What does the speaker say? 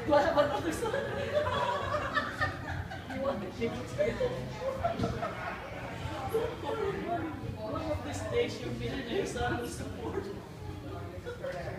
Do I have another son? You want to kick it together? One of these days you'll be the next son of support.